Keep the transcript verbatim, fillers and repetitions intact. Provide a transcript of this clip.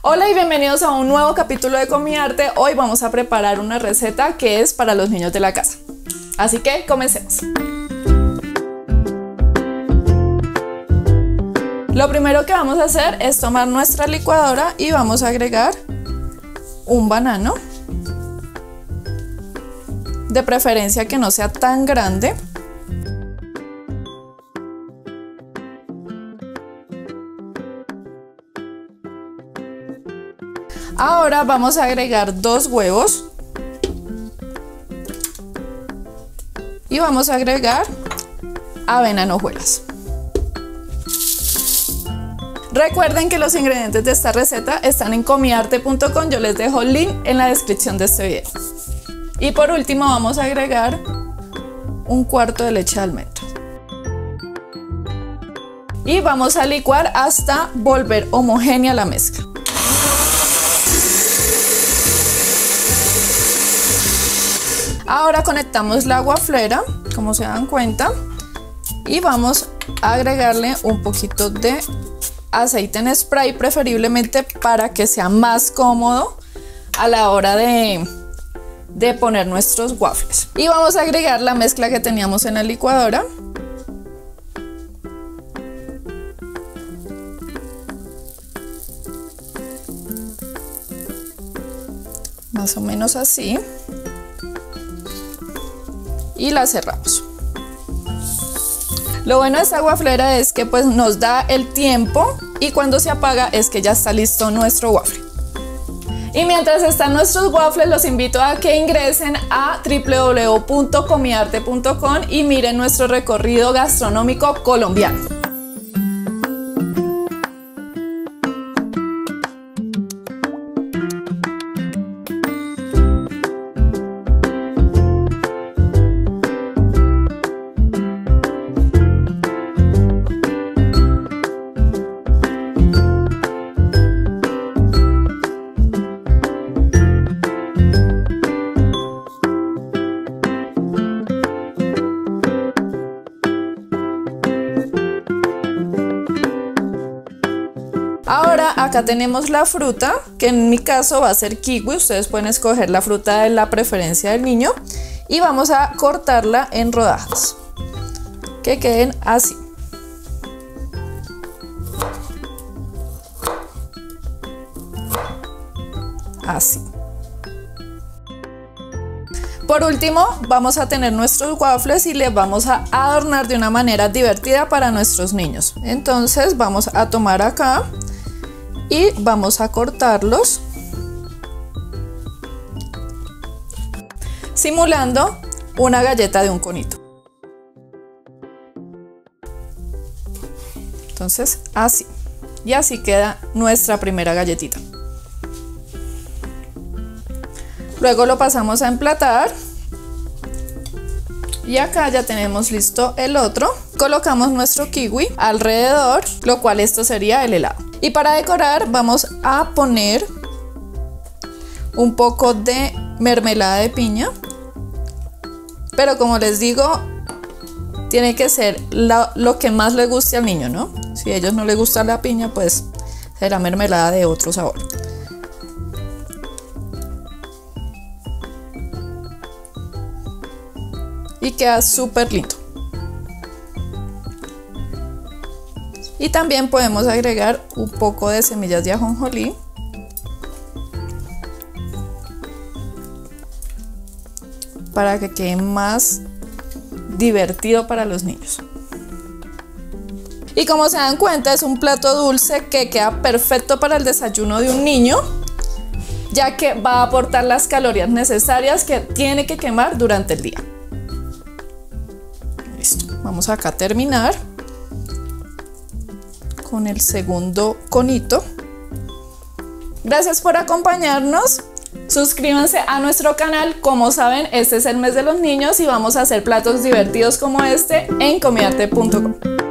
Hola y bienvenidos a un nuevo capítulo de Comiarte. Hoy vamos a preparar una receta que es para los niños de la casa. Así que comencemos. Lo primero que vamos a hacer es tomar nuestra licuadora y vamos a agregar un banano, de preferencia que no sea tan grande. Ahora vamos a agregar dos huevos y vamos a agregar avena en hojuelas. Recuerden que los ingredientes de esta receta están en comiarte punto com, yo les dejo el link en la descripción de este video. Y por último vamos a agregar un cuarto de leche de almendras. Y vamos a licuar hasta volver homogénea la mezcla. Ahora conectamos la guaflera, como se dan cuenta, y vamos a agregarle un poquito de aceite en spray, preferiblemente para que sea más cómodo a la hora de, de poner nuestros waffles. Y vamos a agregar la mezcla que teníamos en la licuadora. Más o menos así. Y la cerramos. Lo bueno de esta guaflera es que pues nos da el tiempo y cuando se apaga es que ya está listo nuestro waffle. Y mientras están nuestros waffles, los invito a que ingresen a w w w punto comiarte punto com y miren nuestro recorrido gastronómico colombiano. Ahora acá tenemos la fruta, que en mi caso va a ser kiwi, ustedes pueden escoger la fruta de la preferencia del niño, y vamos a cortarla en rodajas, que queden así. Así. Por último, vamos a tener nuestros waffles y les vamos a adornar de una manera divertida para nuestros niños. Entonces vamos a tomar acá y vamos a cortarlos simulando una galleta de un conito. Entonces así, y así queda nuestra primera galletita. Luego lo pasamos a emplatar y acá ya tenemos listo el otro. Colocamos nuestro kiwi alrededor, lo cual esto sería el helado. Y para decorar vamos a poner un poco de mermelada de piña, pero como les digo, tiene que ser lo, lo que más le guste al niño, ¿no? Si a ellos no les gusta la piña, pues será mermelada de otro sabor. Y queda súper lindo. Y también podemos agregar un poco de semillas de ajonjolí. Para que quede más divertido para los niños. Y como se dan cuenta, es un plato dulce que queda perfecto para el desayuno de un niño, ya que va a aportar las calorías necesarias que tiene que quemar durante el día. Listo, vamos acá a terminar con el segundo conito. Gracias por acompañarnos. Suscríbanse a nuestro canal. Como saben, este es el mes de los niños y vamos a hacer platos divertidos como este en comiarte punto com.